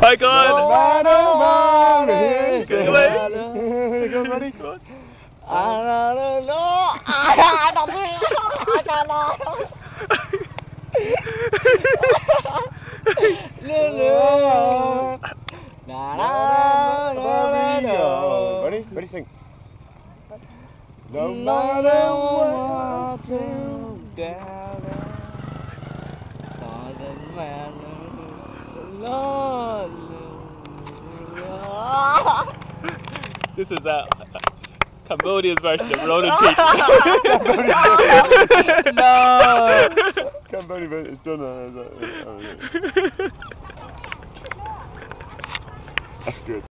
my God! Go Ready? Go on. Ready, sing. No matter what you do, This is Cambodia's version of Ronan Keating. No! Cambodian version, it's done. That's good.